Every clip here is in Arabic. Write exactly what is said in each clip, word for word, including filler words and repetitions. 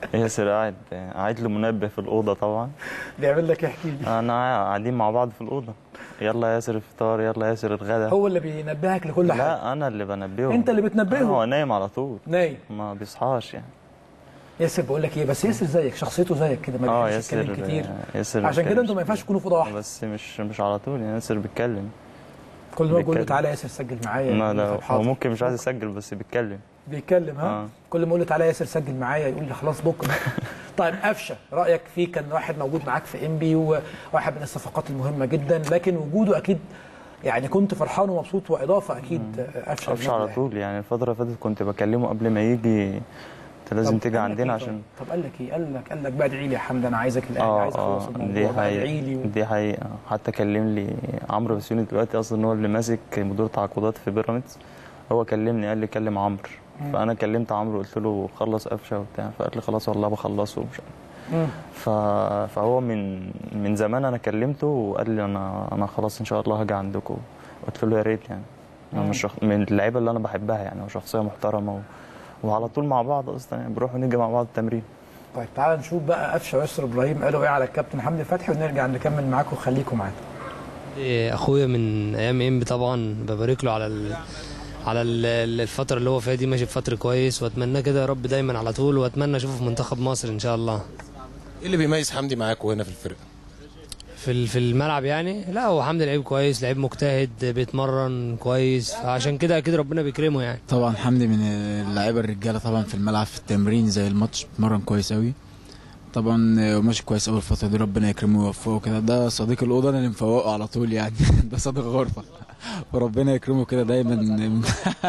ياسر قاعد قاعد له منبه في الاوضه طبعا. بيعمل لك احكي لي. انا قاعدين مع بعض في الاوضه، يلا ياسر الفطار، يلا ياسر الغدا. هو اللي بينبهك لكل حاجه؟ لا انا اللي بنبهه. انت اللي بتنبهه؟ هو نايم على طول، نايم ما بيصحاش يعني. ياسر بقول لك ايه، بس ياسر زيك شخصيته زيك كده، ما بيحبش يتكلم كتير. ياسر عشان كده انتوا ما ينفعش تكونوا في اوضه واحده. بس مش مش على طول يعني، ياسر بيتكلم كل ما بقول له تعالى ياسر سجل معايا. لا لا هو ممكن مش عايز يسجل بس بيتكلم. بيتكلم ها؟ آه. كل ما اقول له تعالى ياسر سجل معايا يقول لي خلاص بكره. طيب قفشه رايك فيه؟ كان واحد موجود معاك في انبي وواحد من الصفقات المهمه جدا، لكن وجوده اكيد يعني كنت فرحان ومبسوط، واضافه اكيد قفشه. قفشه على طول يعني، الفتره اللي فاتت كنت بكلمه قبل ما يجي، انت لازم تيجي عندنا عشان. طب قال لك ايه؟ قال لك قال لك بقى ادعي لي يا حمد، انا عايزك الاهلي، عايز اخلص الموضوع بقى، ادعي لي. دي حقيقه، حتى كلم لي عمرو بسيوني دلوقتي، اصلا هو اللي ماسك مدير تعاقدات في بيراميدز، هو كلمني قال لي كلم عمرو، فانا كلمت عمرو قلت له خلص قفشه وبتاع، فقال لي خلاص والله بخلصه ومش عارف. ف... فهو من من زمان انا كلمته وقال لي انا انا خلاص ان شاء الله هاجي عندكم، قلت له يا ريت يعني. انا مش شخ... من اللعيبه اللي انا بحبها يعني، هو شخصيه محترمه و... وعلى طول مع بعض اصلا يعني، بنروح ونيجي مع بعض التمرين. طيب تعال نشوف بقى قفشه وياسر ابراهيم قالوا ايه على الكابتن حمدي فتحي، ونرجع نكمل معاكم، خليكم معانا. اخويا من ايام انبي طبعا، ببارك له على ال... على الفتره اللي هو فيها دي، ماشي بفتره كويس، واتمنى كده يا رب دايما على طول، واتمنى اشوفه في منتخب مصر ان شاء الله. ايه اللي بيميز حمدي معاكم هنا في الفرقه؟ في في الملعب يعني؟ لا هو حمدي لعيب كويس، لعيب مجتهد، بيتمرن كويس، عشان كده اكيد ربنا بيكرمه يعني. طبعا حمدي من اللعيبه الرجاله طبعا في الملعب، في التمرين زي الماتش بيتمرن كويس قوي طبعا، وماشي كويس اول فتره دي، ربنا يكرمه ويوفقه كده. ده صديق الاوضه انا اللي مفوقه على طول يعني. ده صديق غرفه، وربنا يكرمه كده دايما.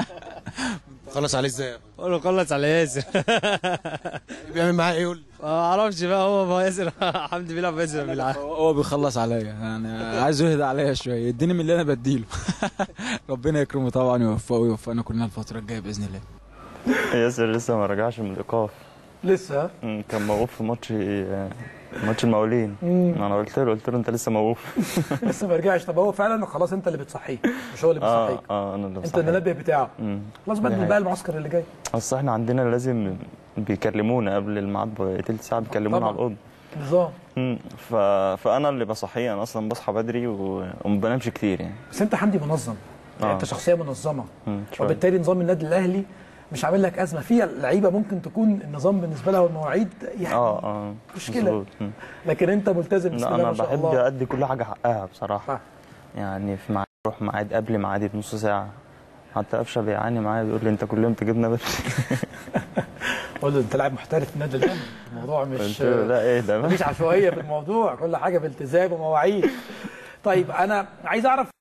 خلص عليه ازاي؟ قول له خلص على ياسر. بيعمل معاه ايه؟ يقول ما اعرفش بقى، هو ما ياسر حمدي بيلعب ياسر بيلعب، هو بيخلص عليا يعني، عايزه يهدى عليا شويه، يديني من اللي انا بديله. ربنا يكرمه طبعا ويوفقه ويوفقنا كلنا الفتره الجايه باذن الله. ياسر لسه ما رجعش من الايقاف لسه، كان موقوف في ماتش ماتش المقاولين. انا قلت له قلت له انت لسه موقوف. لسه ما رجعش. طب هو فعلا خلاص انت اللي بتصحيه مش هو اللي بيصحيك؟ اه اه انا اللي بصحيه، انت المنبه بتاعه. خلاص بدل بقى المعسكر اللي جاي. اصل احنا عندنا لازم بيكلمونا قبل الميعاد بثلث ساعه، بيكلمونا على الاوضه نظام. ف... فانا اللي بصحيه، انا اصلا بصحى بدري وما بنامش كتير يعني. بس انت حمدي منظم يعني، آه. انت شخصيه منظمه، وبالتالي نظام النادي الاهلي مش عامل لك ازمه. في لعيبه ممكن تكون النظام بالنسبه لها والمواعيد يعني اه اه مشكله، لكن انت ملتزم بسم الله ما شاء الله. انا بحب ادي كل حاجه حقها بصراحه. آه. يعني في ميعاد اروح ميعاد قبل ميعادي بنص ساعه، حتى قفشه بيعاني معايا بيقول لي انت كل يوم تجيبنا بدري. قول له انت لاعب محترف في النادي الاهلي، الموضوع مش لا ايه ده مفيش عشوائيه في الموضوع، كل حاجه بالتزام ومواعيد. طيب انا عايز اعرف